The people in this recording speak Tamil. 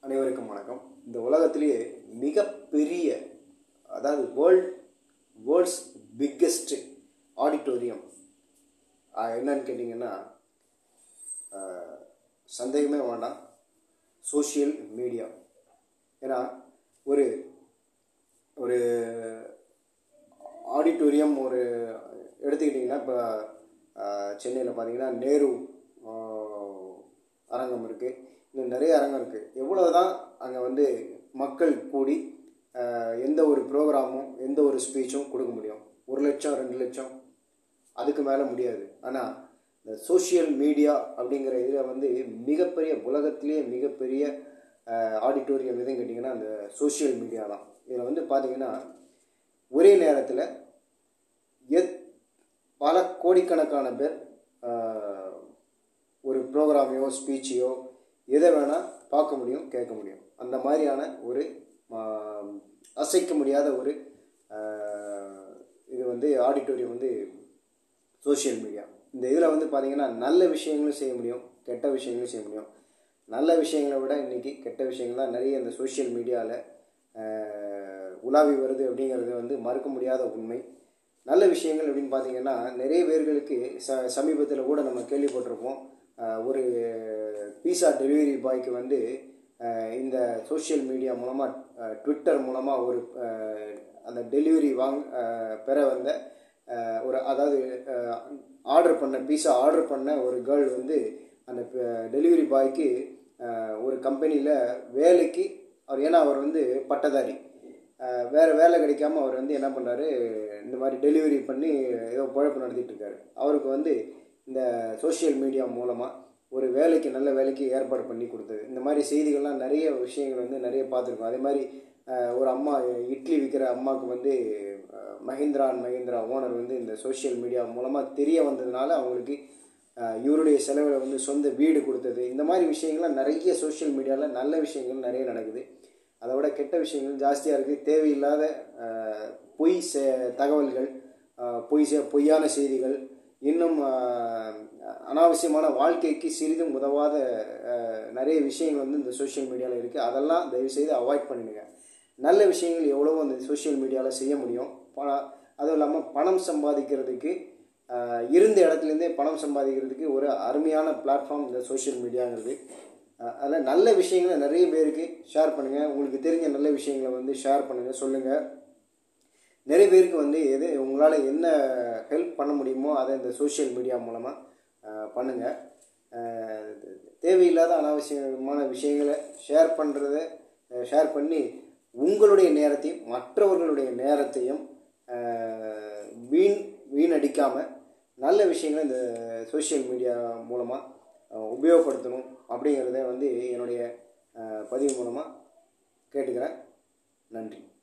அனைவருக்கும் வணக்கம். இந்த உலகத்திலேயே மிகப்பெரிய அதாவது வேர்ல்ட்ஸ் பிக்கெஸ்ட் ஆடிட்டோரியம் என்னன்னு கேட்டிங்கன்னா சந்தேகமே வேண்டாம், சோஷியல் மீடியா. ஏன்னா ஒரு ஒரு ஆடிட்டோரியம் ஒரு எடுத்துக்கிட்டிங்கன்னா இப்போ சென்னையில் பார்த்தீங்கன்னா நேரு அரங்கம் இருக்குது, இன்னும் நிறைய அரங்கம் இருக்குது. எவ்வளோ தான் அங்கே மக்கள் கூடி எந்த ஒரு ப்ரோக்ராமும் எந்த ஒரு ஸ்பீச்சும் கொடுக்க முடியும்? 1 லட்சம் 2 லட்சம் அதுக்கு மேலே முடியாது. ஆனால் இந்த சோஷியல் மீடியா அப்படிங்கிற இதில் மிகப்பெரிய உலகத்திலேயே மிகப்பெரிய ஆடிட்டோரியம் எதுன்னு கேட்டிங்கன்னா அந்த சோஷியல் மீடியா தான். இதில் பார்த்தீங்கன்னா ஒரே நேரத்தில் பல கோடிக்கணக்கான பேர் ஒரு ப்ரோக்ராமையோ ஸ்பீச்சையோ எதை வேணால் பார்க்க முடியும், கேட்க முடியும். அந்த மாதிரியான ஒரு அசைக்க முடியாத ஒரு இது ஆடிட்டோரியம் சோஷியல் மீடியா. இந்த இதில் பார்த்தீங்கன்னா நல்ல விஷயங்களும் செய்ய முடியும், கெட்ட விஷயங்களும் செய்ய முடியும். நல்ல விஷயங்களை விட இன்றைக்கி கெட்ட விஷயங்கள் தான் நிறைய இந்த சோஷியல் மீடியாவில் உலாவி வருது அப்படிங்கிறது மறுக்க முடியாத உண்மை. நல்ல விஷயங்கள் அப்படின்னு பார்த்தீங்கன்னா நிறைய பேர்களுக்கு சமீபத்தில் கூட நம்ம கேள்விப்பட்டிருப்போம். ஒரு பீஸா டெலிவரி பாய்க்கு இந்த சோஷியல் மீடியா மூலமாக ட்விட்டர் மூலமாக ஒரு அந்த டெலிவரி பெற வந்த ஒரு அதாவது பீஸா ஆர்டர் பண்ண ஒரு கேர்ள் அந்த டெலிவரி பாய்க்கு ஒரு கம்பெனியில் வேலைக்கு ஏன்னா அவர் பட்டதாரி, வேறு வேலை கிடைக்காம அவர் என்ன பண்ணுறாரு, இந்த மாதிரி டெலிவரி பண்ணி ஏதோ பொழப்பு நடத்திட்டு இருக்காரு. அவருக்கு இந்த சோஷியல் மீடியா மூலமாக ஒரு வேலைக்கு நல்ல வேலைக்கு ஏற்பாடு பண்ணி கொடுத்தது. இந்த மாதிரி செய்திகள்லாம் நிறைய விஷயங்கள் நிறைய பார்த்துருக்கோம். அதே மாதிரி ஒரு அம்மா இட்லி விற்கிற அம்மாவுக்கு மஹிந்திரா அண்ட் மஹிந்திரா ஓனர் இந்த சோஷியல் மீடியா மூலமாக தெரிய வந்ததுனால அவங்களுக்கு இவருடைய செலவில் சொந்த வீடு கொடுத்தது. இந்த மாதிரி விஷயங்கள்லாம் நிறைய சோஷியல் மீடியாவில் நல்ல விஷயங்கள் நிறைய நடக்குது. அதை விட கெட்ட விஷயங்கள் ஜாஸ்தியாக இருக்குது. தேவையில்லாத தகவல்கள், பொய்யான செய்திகள், இன்னும் அனாவசியமான வாழ்க்கைக்கு சிறிதும் உதவாத நிறைய விஷயங்கள் இந்த சோஷியல் மீடியாவில் இருக்குது. அதெல்லாம் தயவுசெய்து அவாய்ட் பண்ணிடுங்க. நல்ல விஷயங்கள் எவ்வளவோ அந்த சோஷியல் மீடியாவில் செய்ய முடியும். அதுவும் இல்லாமல் பணம் சம்பாதிக்கிறதுக்கு இருந்த இடத்துலேருந்தே பணம் சம்பாதிக்கிறதுக்கு ஒரு அருமையான பிளாட்ஃபார்ம் இந்த சோஷியல் மீடியாங்கிறது. அதில் நல்ல விஷயங்களை நிறைய பேருக்கு ஷேர் பண்ணுங்கள். உங்களுக்கு தெரிஞ்ச நல்ல விஷயங்களை ஷேர் பண்ணுங்கள், சொல்லுங்கள். நிறைய பேருக்கு எது உங்களால் என்ன ஹெல்ப் பண்ண முடியுமோ அதை இந்த சோஷியல் மீடியா மூலமாக பண்ணுங்கள். தேவையில்லாத அனாவசியமான விஷயங்களை ஷேர் பண்ணி உங்களுடைய நேரத்தையும் மற்றவர்களுடைய நேரத்தையும் வீணடிக்காமல் நல்ல விஷயங்களை இந்த சோஷியல் மீடியா மூலமாக உபயோகப்படுத்தணும் அப்படிங்கிறத என்னுடைய பதிவு மூலமாக கேட்டுக்கிறேன். நன்றி.